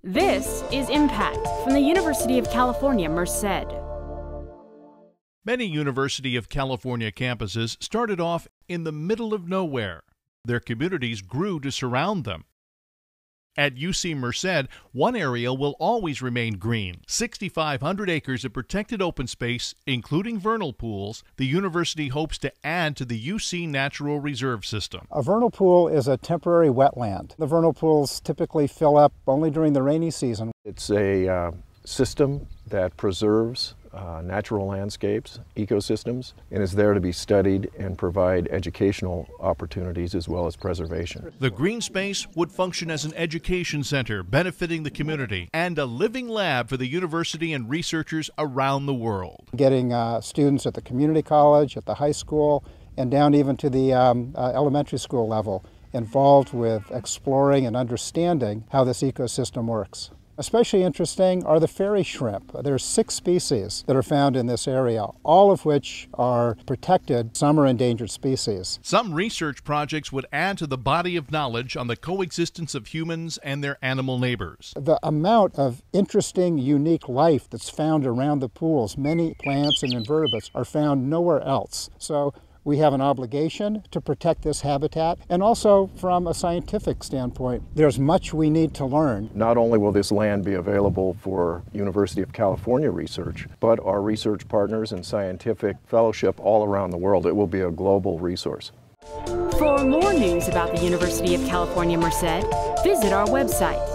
This is Impact from the University of California, Merced. Many University of California campuses started off in the middle of nowhere. Their communities grew to surround them. At UC Merced, one area will always remain green. 6,500 acres of protected open space, including vernal pools, the university hopes to add to the UC Natural Reserve System. A vernal pool is a temporary wetland. The vernal pools typically fill up only during the rainy season. It's a system that preserves natural landscapes, ecosystems, and is there to be studied and provide educational opportunities as well as preservation. The green space would function as an education center benefiting the community and a living lab for the university and researchers around the world. Getting students at the community college, at the high school, and down even to the elementary school level involved with exploring and understanding how this ecosystem works. Especially interesting are the fairy shrimp. There are 6 species that are found in this area, all of which are protected. Some are endangered species. Some research projects would add to the body of knowledge on the coexistence of humans and their animal neighbors. The amount of interesting, unique life that's found around the pools, many plants and invertebrates, are found nowhere else. So we have an obligation to protect this habitat, and also from a scientific standpoint, there's much we need to learn. Not only will this land be available for University of California research, but our research partners and scientific fellowship all around the world. It will be a global resource. For more news about the University of California, Merced, visit our website